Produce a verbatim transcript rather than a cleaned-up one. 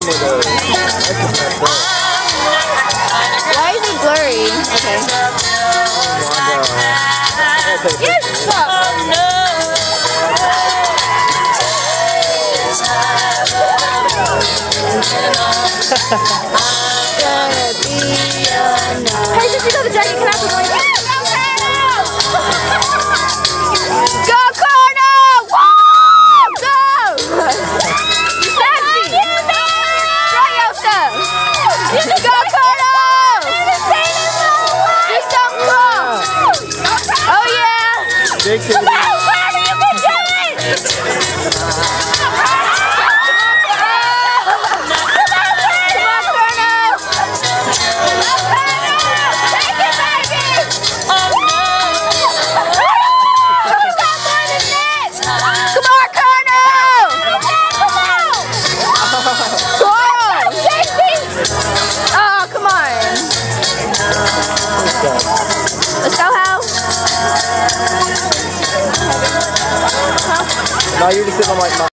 Why is it blurry? Okay. Yes! Hey, since you got the jacket, can I put one? Go, Cornell! Woo! Go! Sassy! Try your stuff! Go, Cornell! Do something cool! Oh, yeah! Big Come on, Cornell! You can do it! Let's go, Hal. No, you're just sitting on my